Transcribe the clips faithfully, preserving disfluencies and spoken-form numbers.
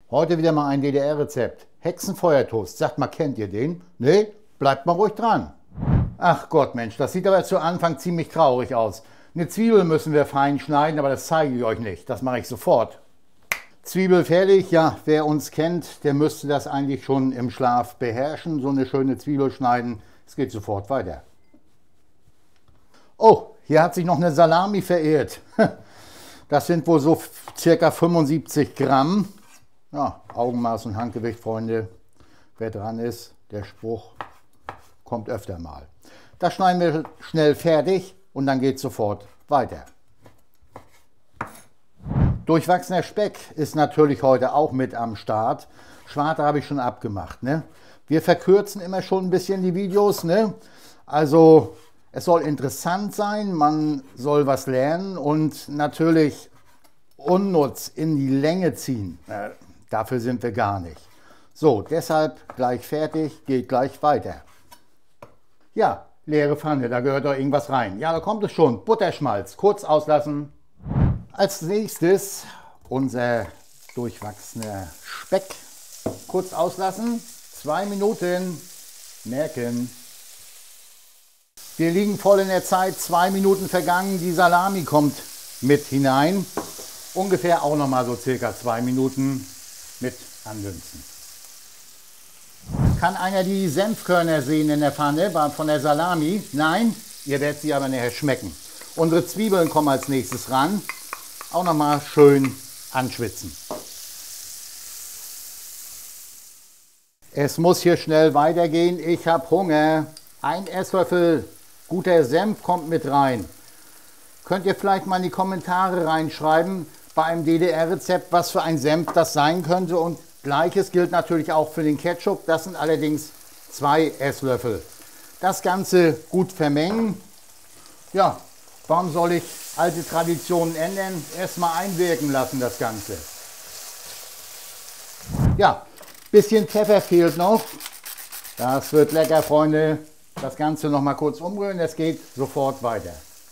Heute wieder mal ein D D R-Rezept. Hexenfeuertoast. Sagt mal, kennt ihr den? Nee? Bleibt mal ruhig dran. Ach Gott, Mensch, das sieht aber zu Anfang ziemlich traurig aus. Eine Zwiebel müssen wir fein schneiden, aber das zeige ich euch nicht. Das mache ich sofort. Zwiebel fertig. Ja, wer uns kennt, der müsste das eigentlich schon im Schlaf beherrschen. So eine schöne Zwiebel schneiden. Es geht sofort weiter. Oh, hier hat sich noch eine Salami verirrt. Das sind wohl so circa fünfundsiebzig Gramm. Ja, Augenmaß und Handgewicht, Freunde. Wer dran ist, der Spruch kommt öfter mal. Das schneiden wir schnell fertig und dann geht es sofort weiter. Durchwachsener Speck ist natürlich heute auch mit am Start. Schwarte habe ich schon abgemacht. Ne? Wir verkürzen immer schon ein bisschen die Videos. Ne? Also es soll interessant sein, man soll was lernen und natürlich unnutz in die Länge ziehen. Äh, dafür sind wir gar nicht. So, deshalb gleich fertig, geht gleich weiter. Ja, leere Pfanne, da gehört doch irgendwas rein. Ja, da kommt es schon. Butterschmalz, kurz auslassen. Als nächstes unser durchwachsener Speck. Kurz auslassen, zwei Minuten, merken. Wir liegen voll in der Zeit, zwei Minuten vergangen, die Salami kommt mit hinein. Ungefähr auch nochmal so circa zwei Minuten mit andünsten. Kann einer die Senfkörner sehen in der Pfanne von der Salami? Nein, ihr werdet sie aber nachher schmecken. Unsere Zwiebeln kommen als nächstes ran. Auch nochmal schön anschwitzen. Es muss hier schnell weitergehen. Ich habe Hunger. Ein Esslöffel guter Senf kommt mit rein. Könnt ihr vielleicht mal in die Kommentare reinschreiben bei einem D D R-Rezept, was für ein Senf das sein könnte. Und Gleiches gilt natürlich auch für den Ketchup. Das sind allerdings zwei Esslöffel. Das Ganze gut vermengen. Ja, warum soll ich alte Traditionen ändern? Erstmal einwirken lassen das Ganze. Ja, bisschen Pfeffer fehlt noch. Das wird lecker, Freunde. Das Ganze noch mal kurz umrühren. Es geht sofort weiter.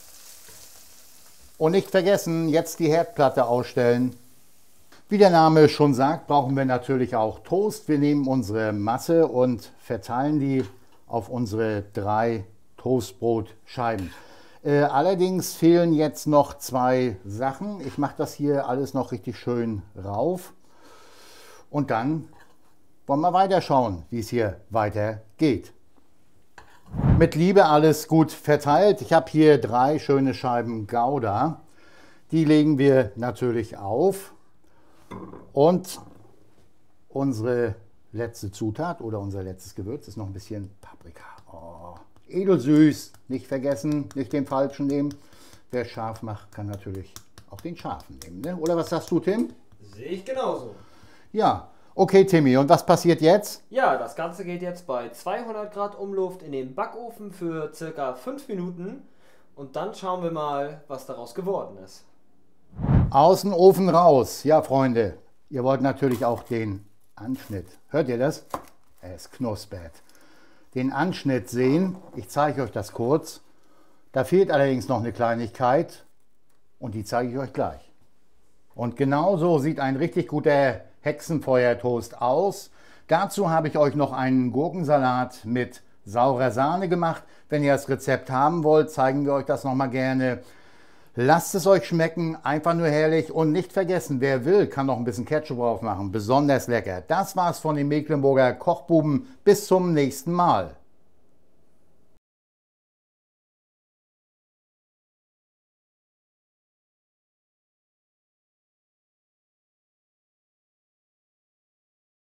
Und nicht vergessen, jetzt die Herdplatte ausstellen. Wie der Name schon sagt, brauchen wir natürlich auch Toast. Wir nehmen unsere Masse und verteilen die auf unsere drei Toastbrotscheiben. Äh, allerdings fehlen jetzt noch zwei Sachen. Ich mache das hier alles noch richtig schön rauf. Und dann wollen wir weiterschauen, wie es hier weitergeht. Mit Liebe alles gut verteilt. Ich habe hier drei schöne Scheiben Gouda. Die legen wir natürlich auf. Und unsere letzte Zutat oder unser letztes Gewürz ist noch ein bisschen Paprika. Oh, edelsüß, nicht vergessen, nicht den falschen nehmen. Wer scharf macht, kann natürlich auch den scharfen nehmen. Ne? Oder was sagst du, Tim? Sehe ich genauso. Ja, okay, Timmy. Und was passiert jetzt? Ja, das Ganze geht jetzt bei zweihundert Grad Umluft in den Backofen für circa fünf Minuten. Und dann schauen wir mal, was daraus geworden ist. Aus dem Ofen raus. Ja, Freunde, ihr wollt natürlich auch den Anschnitt. Hört ihr das? Es knuspert. Den Anschnitt sehen. Ich zeige euch das kurz. Da fehlt allerdings noch eine Kleinigkeit und die zeige ich euch gleich. Und genau so sieht ein richtig guter Hexenfeuertoast aus. Dazu habe ich euch noch einen Gurkensalat mit saurer Sahne gemacht. Wenn ihr das Rezept haben wollt, zeigen wir euch das noch mal gerne. Lasst es euch schmecken, einfach nur herrlich und nicht vergessen, wer will, kann noch ein bisschen Ketchup drauf machen, besonders lecker. Das war's von den Mecklenburger Kochbuben, bis zum nächsten Mal.